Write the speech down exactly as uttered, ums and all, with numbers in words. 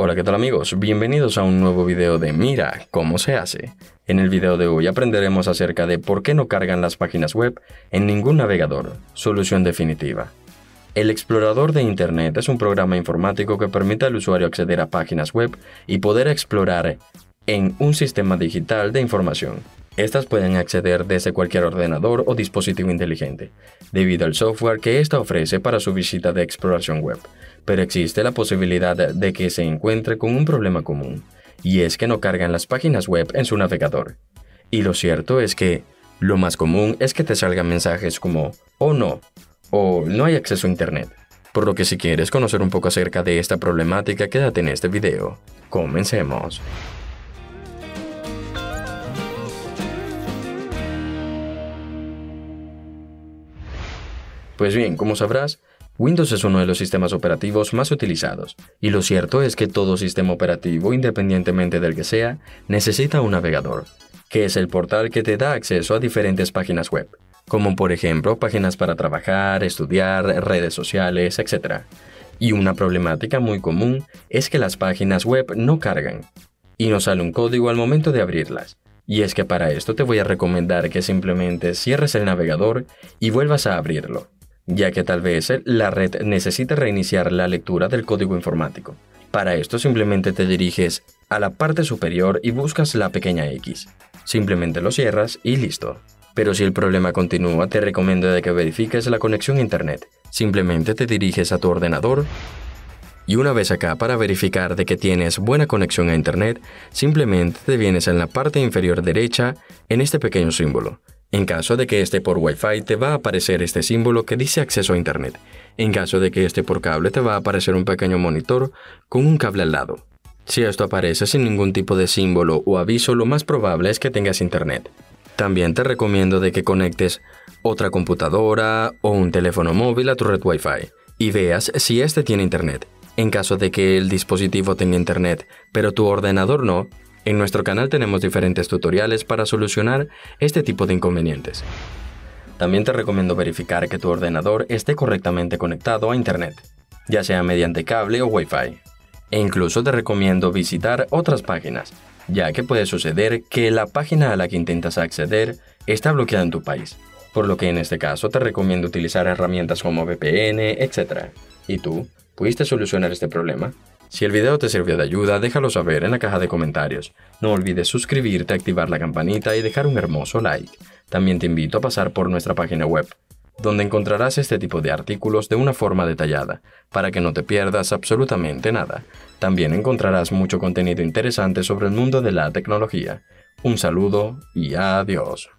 Hola, ¿qué tal amigos? Bienvenidos a un nuevo video de Mira cómo se hace. En el video de hoy aprenderemos acerca de por qué no cargan las páginas web en ningún navegador. Solución definitiva. El explorador de Internet es un programa informático que permite al usuario acceder a páginas web y poder explorar en un sistema digital de información. Estas pueden acceder desde cualquier ordenador o dispositivo inteligente, debido al software que ésta ofrece para su visita de exploración web. Pero existe la posibilidad de que se encuentre con un problema común, y es que no cargan las páginas web en su navegador. Y lo cierto es que lo más común es que te salgan mensajes como «Oh no» o «No hay acceso a Internet». Por lo que si quieres conocer un poco acerca de esta problemática, quédate en este video. Comencemos. Pues bien, como sabrás, Windows es uno de los sistemas operativos más utilizados, y lo cierto es que todo sistema operativo, independientemente del que sea, necesita un navegador, que es el portal que te da acceso a diferentes páginas web, como por ejemplo páginas para trabajar, estudiar, redes sociales, etcétera. Y una problemática muy común es que las páginas web no cargan, y nos sale un código al momento de abrirlas. Y es que para esto te voy a recomendar que simplemente cierres el navegador y vuelvas a abrirlo, ya que tal vez la red necesite reiniciar la lectura del código informático. Para esto simplemente te diriges a la parte superior y buscas la pequeña X. Simplemente lo cierras y listo. Pero si el problema continúa, te recomiendo de que verifiques la conexión a Internet. Simplemente te diriges a tu ordenador y una vez acá, para verificar de que tienes buena conexión a Internet, simplemente te vienes en la parte inferior derecha en este pequeño símbolo. En caso de que esté por Wi-Fi, te va a aparecer este símbolo que dice acceso a Internet. En caso de que esté por cable, te va a aparecer un pequeño monitor con un cable al lado. Si esto aparece sin ningún tipo de símbolo o aviso, lo más probable es que tengas Internet. También te recomiendo de que conectes otra computadora o un teléfono móvil a tu red Wi-Fi y veas si este tiene Internet. En caso de que el dispositivo tenga Internet, pero tu ordenador no, en nuestro canal tenemos diferentes tutoriales para solucionar este tipo de inconvenientes. También te recomiendo verificar que tu ordenador esté correctamente conectado a Internet, ya sea mediante cable o Wi-Fi. E incluso te recomiendo visitar otras páginas, ya que puede suceder que la página a la que intentas acceder está bloqueada en tu país, por lo que en este caso te recomiendo utilizar herramientas como V P N, etcétera. ¿Y tú? ¿Pudiste solucionar este problema? Si el video te sirvió de ayuda, déjalo saber en la caja de comentarios. No olvides suscribirte, activar la campanita y dejar un hermoso like. También te invito a pasar por nuestra página web, donde encontrarás este tipo de artículos de una forma detallada, para que no te pierdas absolutamente nada. También encontrarás mucho contenido interesante sobre el mundo de la tecnología. Un saludo y adiós.